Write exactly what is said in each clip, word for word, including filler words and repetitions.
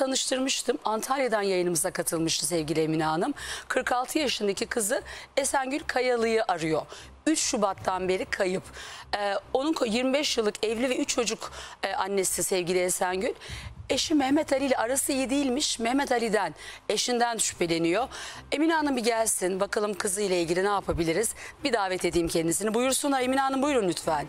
tanıştırmıştım. Antalya'dan yayınımıza katılmıştı sevgili Emine Hanım. kırk altı yaşındaki kızı Esengül Kayalı'yı arıyor. üç Şubat'tan beri kayıp. Ee, onun yirmi beş yıllık evli ve üç çocuk e, annesi sevgili Esengül. Eşi Mehmet Ali ile arası iyi değilmiş. Mehmet Ali'den, eşinden şüpheleniyor. Emine Hanım bir gelsin. Bakalım kızıyla ilgili ne yapabiliriz? Bir davet edeyim kendisini. Buyursunlar Emine Hanım, buyurun lütfen.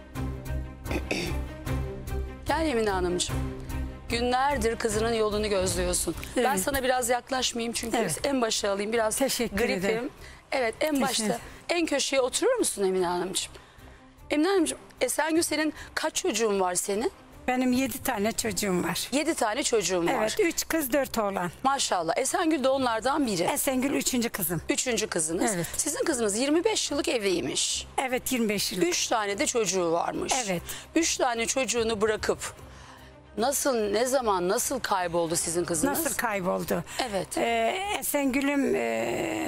Gel Emine Hanımcığım. Günlerdir kızının yolunu gözlüyorsun. Evet. Ben sana biraz yaklaşmayayım çünkü evet. en başa alayım. Biraz Teşekkür gripim. ederim. Evet, en başta en köşeye oturur musun Emine Hanımcığım? Emine Hanımcığım, Esengül senin kaç çocuğun var senin? Benim yedi tane çocuğum var. Yedi tane çocuğum var. Evet, üç kız dört oğlan. Maşallah. Esengül de onlardan biri. Esengül üçüncü kızım. Üçüncü kızınız. Evet. Sizin kızınız yirmi beş yıllık evliymiş. Evet, yirmi beş yıllık. Üç tane de çocuğu varmış. Evet. Üç tane çocuğunu bırakıp nasıl, ne zaman, nasıl kayboldu sizin kızınız? Nasıl kayboldu? Evet. Ee, Esengül'üm e,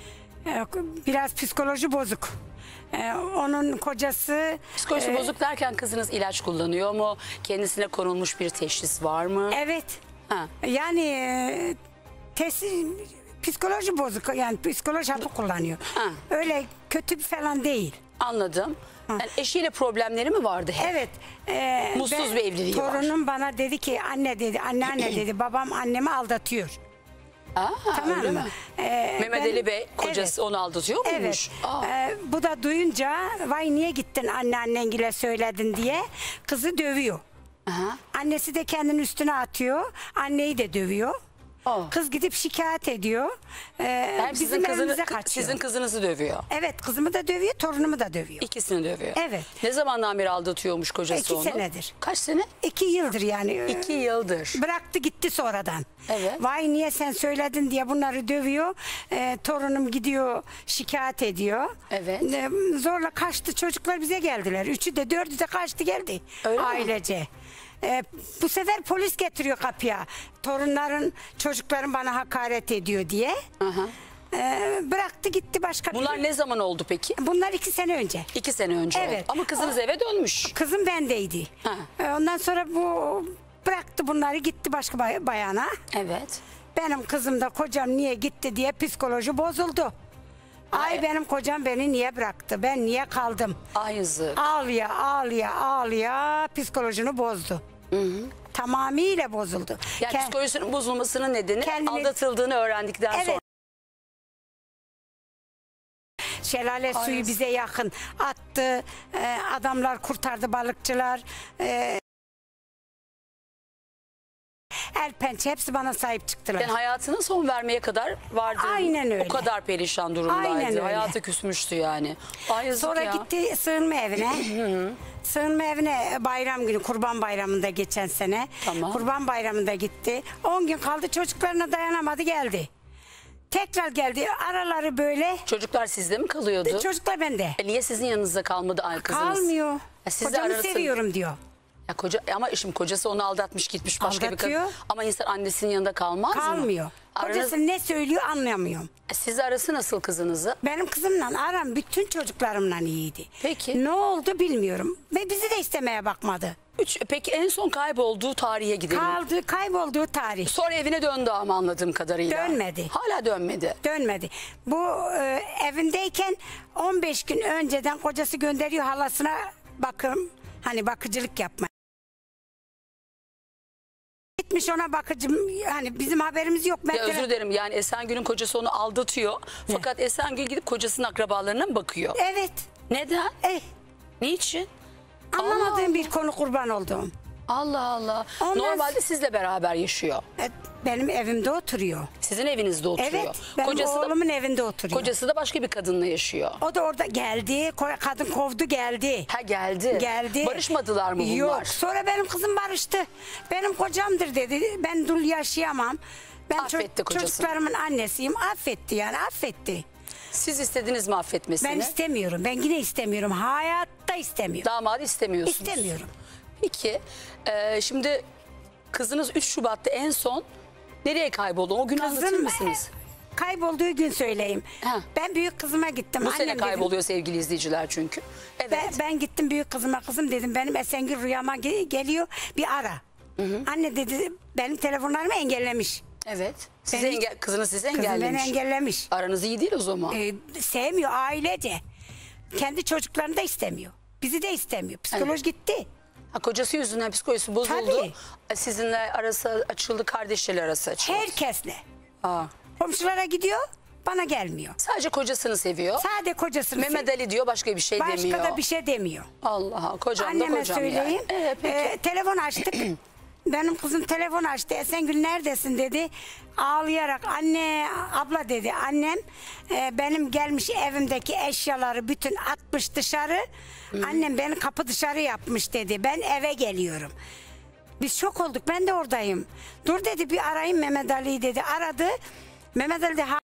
biraz psikoloji bozuk. Ee, onun kocası... Psikoloji e, bozuk derken kızınız ilaç kullanıyor mu? Kendisine konulmuş bir teşhis var mı? Evet. Ha. Yani e, tesi, psikoloji bozuk. Yani psikoloji hapı kullanıyor. Ha. Öyle kötü falan değil. Anladım. Yani eşiyle problemleri mi vardı hep? Evet. E, Mutsuz bir evliliği torunum var. Torunum bana dedi ki anne dedi, anneanne dedi, babam annemi aldatıyor. Aa, tamam öyle mı? mi? Ee, Mehmet ben, Ali Bey kocası evet, onu aldatıyor muymuş? Evet. Ee, bu da duyunca vay niye gittin anneannengile söyledin diye kızı dövüyor. Aha. Annesi de kendini üstüne atıyor. Anneyi de dövüyor. Oh. Kız gidip şikayet ediyor. Ee, yani bizim kızını, evimize kaçıyor. Sizin kızınızı dövüyor. Evet, kızımı da dövüyor, torunumu da dövüyor. İkisini dövüyor. Evet. Ne zamandan beri aldatıyormuş kocası İki onu? İki senedir. Kaç sene? İki yıldır yani. İki yıldır. Bıraktı gitti sonradan. Evet. Vay niye sen söyledin diye bunları dövüyor. Ee, torunum gidiyor şikayet ediyor. Evet. Ee, zorla kaçtı, çocuklar bize geldiler. Üçü de dördü de kaçtı geldi. Öyle ailece. Mi? Ee, bu sefer polis getiriyor kapıya. Torunların, çocukların bana hakaret ediyor diye. Aha. Ee, bıraktı gitti başka. Bunlar bir... ne zaman oldu peki? Bunlar iki sene önce. İki sene önce evet. oldu. Ama kızınız o, eve dönmüş. Kızım bendeydi. Ee, ondan sonra bu bıraktı bunları gitti başka bay bayana. Evet. Benim kızım da kocam niye gitti diye psikoloji bozuldu. Ay, Ay benim kocam beni niye bıraktı? Ben niye kaldım? Ay yazık. Ağlaya ağlaya ağlaya psikolojini bozdu. Hı hı. Tamamıyla bozuldu. Yani Kend psikolojisinin bozulmasının nedeni kendini... aldatıldığını öğrendikten evet. sonra. Şelale Ay suyu yazık. Bize yakın attı. Ee, adamlar kurtardı, balıkçılar. Ee, el pençe hepsi bana sahip çıktılar. Yani hayatına son vermeye kadar vardı. Aynen öyle. O kadar perişan durumdaydı. Aynen öyle. Hayatı küsmüştü yani. Ay sonra ya. gitti sığınma evine. Sığınma evine bayram günü, Kurban Bayramı'nda geçen sene. Tamam. Kurban Bayramı'nda gitti. on gün kaldı, çocuklarına dayanamadı geldi. Tekrar geldi. Araları böyle. Çocuklar sizde mi kalıyordu? Çocuklar bende. E niye sizin yanınızda kalmadı kızınız? Kalmıyor. E Kocamı arasın... seviyorum diyor. Ya koca, ama şimdi kocası onu aldatmış gitmiş başka Aldatıyor. bir kadın. Ama insan annesinin yanında kalmaz Kalmıyor. mı? Kalmıyor. Kocası Aranız... ne söylüyor anlayamıyorum. E siz arası nasıl kızınızı? Benim kızımla aram bütün çocuklarımla iyiydi. Peki. Ne oldu bilmiyorum. Ve bizi de istemeye bakmadı. Üç, peki en son kaybolduğu tarihe gidelim. Kaldı, kaybolduğu tarih. Sonra evine döndü ama anladığım kadarıyla. Dönmedi. Hala dönmedi. Dönmedi. Bu e, evindeyken on beş gün önceden kocası gönderiyor halasına bakım, hani bakıcılık yapmaya. Gitmiş ona bakıcım, hani bizim haberimiz yok. Ya özür dilerim, yani Esengül'ün kocası onu aldatıyor. Ne? Fakat Esengül gidip kocasının akrabalarına mı bakıyor? Evet. Neden? Eh. Niçin? Anlamadığım Allah bir Allah. Konu kurban olduğum. Allah Allah. Ondan... Normalde sizle beraber yaşıyor. Evet, benim evimde oturuyor. Sizin evinizde oturuyor. Evet, benim kocası oğlumun da, evinde oturuyor. Kocası da başka bir kadınla yaşıyor. O da orada geldi, kadın kovdu geldi. Ha geldi. Geldi. Barışmadılar mı bunlar? Yok, sonra benim kızım barıştı. Benim kocamdır dedi, ben dul yaşayamam. Ben affetti kocası. Çocuklarımın annesiyim, affetti yani, affetti. Siz istediniz mi affetmesini? Ben istemiyorum, ben yine istemiyorum, hayatta istemiyorum. Damadı istemiyorsunuz. İstemiyorum. Peki, e, şimdi kızınız üç Şubat'ta en son nereye kayboldu? O gün Kızım, anlatır mısınız? Kaybolduğu gün söyleyeyim. Ha. Ben büyük kızıma gittim. Bu Annem sene kayboluyor dedim, sevgili izleyiciler çünkü. Evet. Ben, ben gittim büyük kızıma, kızım dedim benim Esengül rüyama ge geliyor, bir ara. Hı hı. Anne dedi benim telefonlarımı engellemiş. Evet. Size Beni- engel, kızınız sizi Kızım engellemiş. beni engellemiş. Aranız iyi değil o zaman. Ee, sevmiyor ailece. Kendi çocuklarını da istemiyor. Bizi de istemiyor. Psikoloji Evet. gitti. Ha, kocası yüzünden psikolojisi bozuldu. Tabii. E, Sizinle arası açıldı, kardeşleri arası açıldı. Herkesle. Aa. Komşulara gidiyor, bana gelmiyor. Sadece kocasını seviyor. Sade kocasını Mehmet Ali diyor, başka bir şey Başka demiyor. da bir şey demiyor. Allah'a, kocam da Anneme kocam söyleyeyim. yani. Evet, peki. Ee, telefon açtık. Benim kızım telefon açtı. Esengül neredesin dedi. Ağlayarak anne abla dedi. Annem e, benim gelmiş evimdeki eşyaları bütün atmış dışarı. Annem beni kapı dışarı yapmış dedi. Ben eve geliyorum. Biz şok olduk. Ben de oradayım. Dur dedi bir arayayım Mehmet Ali'yi dedi. Aradı. Mehmet Ali de ha-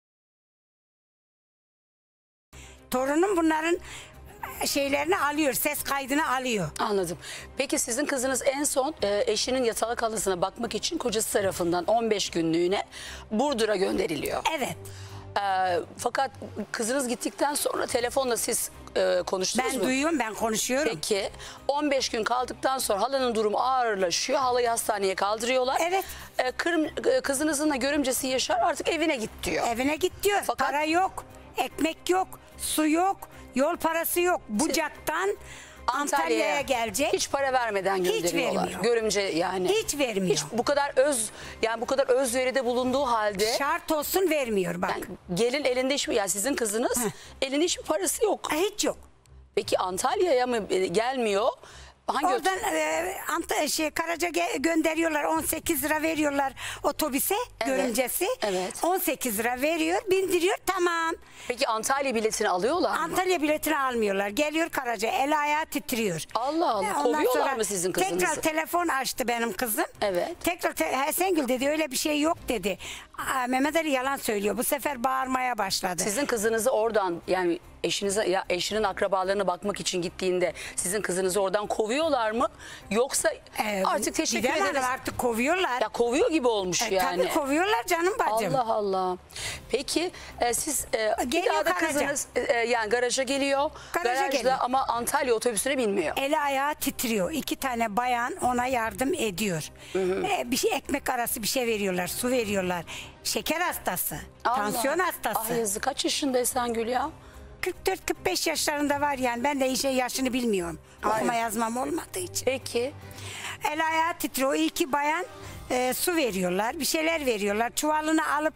torunum bunların şeylerini alıyor. Ses kaydını alıyor. Anladım. Peki sizin kızınız en son e, eşinin yatalak halısına bakmak için kocası tarafından on beş günlüğüne Burdur'a gönderiliyor. Evet. E, fakat kızınız gittikten sonra telefonla siz e, konuştunuz Ben mu? duyuyorum, ben konuşuyorum. Peki on beş gün kaldıktan sonra halanın durumu ağırlaşıyor. Halayı hastaneye kaldırıyorlar. Evet. E, kırm- e, kızınızın da görümcesi Yaşar artık evine git diyor. Evine git diyor. Fakat- Para yok, ekmek yok, su yok, yol parası yok. Bucak'tan Antalya'ya gelecek. Hiç para vermeden Hiç gönderiyorlar. vermiyor. Görümce yani. Hiç vermiyor. Hiç bu kadar öz yani bu kadar özveride bulunduğu halde Şart olsun vermiyor bak. yani gelin elinde hiçbir ya sizin kızınız elinde hiçbir parası yok. Hiç yok. Peki Antalya'ya mı e, gelmiyor? Hangi Oradan e, Ant- şey, Karaca ge- gönderiyorlar, on sekiz lira veriyorlar otobüse, görümcesi. evet. on sekiz lira veriyor, bindiriyor, tamam. Peki Antalya biletini alıyorlar mı? Antalya biletini almıyorlar. Geliyor Karaca, el ayağı titriyor. Allah Allah, Ondan kovuyorlar sonra mı sizin kızınızı? Tekrar telefon açtı benim kızım. Evet. Tekrar te- Esengül dedi öyle bir şey yok dedi. Aa, Mehmet Ali yalan söylüyor. Bu sefer bağırmaya başladı. Sizin kızınızı oradan yani eşinize ya eşinin akrabalarına bakmak için gittiğinde sizin kızınızı oradan kovuyorlar mı? Yoksa Ee, artık teşekkür Didem Hanım, ederiz. artık kovuyorlar. Ya kovuyor gibi olmuş E, yani. Tabii kovuyorlar canım bacım. Allah Allah. Peki e, siz e, bir Geliyor daha da garaja. kızınız e, yani garaja geliyor. Garaja Garajda geliyor. ama Antalya otobüsüne binmiyor. Eli ayağı titriyor. İki tane bayan ona yardım ediyor. Ee, bir şey ekmek arası bir şey veriyorlar, su veriyorlar. Şeker hastası, Allah. tansiyon hastası. Ay yazık, kaç yaşında Esengül ya? kırk dört kırk beş yaşlarında var yani. Ben de işe yaşını bilmiyorum. Ay. Okuma yazmam olmadığı için. Peki. El ayağı titriyor. O iki bayan e, su veriyorlar, bir şeyler veriyorlar. Çuvalını alıp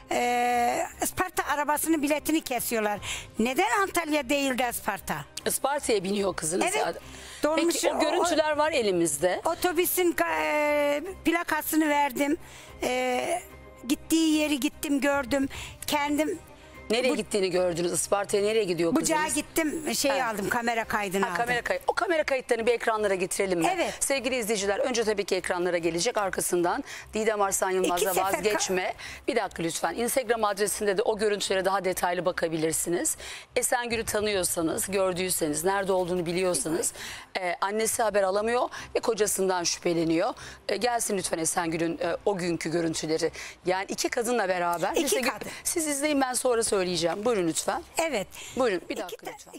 e, Isparta arabasının biletini kesiyorlar. Neden Antalya değil de Isparta? Isparta'ya biniyor kızınız. Evet. ya. Dolmuş- Peki o görüntüler var elimizde. Otobüsün e, plakasını verdim. E, gittiği yeri gittim gördüm. Kendim Nereye bu- gittiğini gördünüz. Isparta'ya nereye gidiyor kızınız? bucağa gittim, şey Ha. aldım, kamera kaydını Ha, aldım. kamera kayıt. O kamera kayıtlarını bir ekranlara getirelim mi? Evet. Sevgili izleyiciler, önce tabii ki ekranlara gelecek, arkasından Didem Arslan Yılmaz'la İki sefer vazgeçme. Bir dakika lütfen. Instagram adresinde de o görüntülere daha detaylı bakabilirsiniz. Esengül'ü tanıyorsanız, gördüyseniz, nerede olduğunu biliyorsanız, e, annesi haber alamıyor ve kocasından şüpheleniyor. E, gelsin lütfen Esengül'ün e, o günkü görüntüleri. Yani iki kadınla beraber. İki Biz de- kadın. Siz izleyin, ben sonra söyleyeceğim. Buyurun lütfen. Evet. Buyurun bir İki dakika ta- lütfen.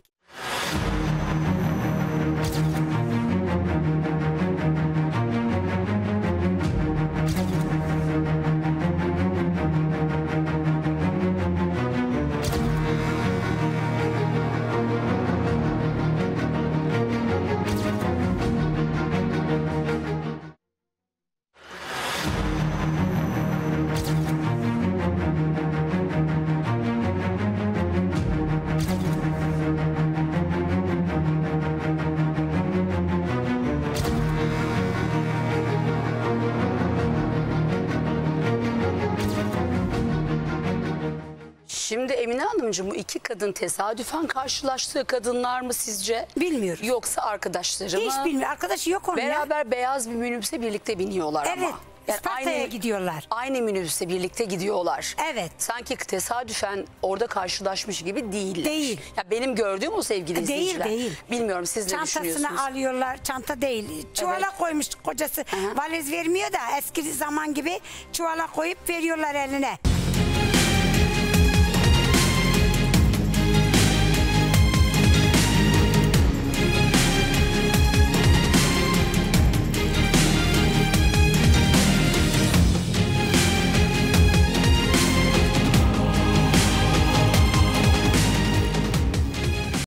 Şimdi Emine Hanımcığım, bu iki kadın tesadüfen karşılaştığı kadınlar mı sizce? Bilmiyoruz. Yoksa arkadaşları mı? Hiç bilmiyorum. Arkadaşı yok onun ya. Beraber beyaz bir minibüse birlikte biniyorlar Evet. ama. Yani Isparta'ya gidiyorlar. Aynı minibüse birlikte gidiyorlar. Evet. Sanki tesadüfen orada karşılaşmış gibi değiller. Değil. Ya benim gördüğüm o sevgili Değil, izleyiciler. değil. Bilmiyorum, siz ne düşünüyorsunuz? Çantasını alıyorlar. Çanta değil. Çuvala Evet. koymuş kocası. Hı. Valiz vermiyor da eski zaman gibi çuvala koyup veriyorlar eline.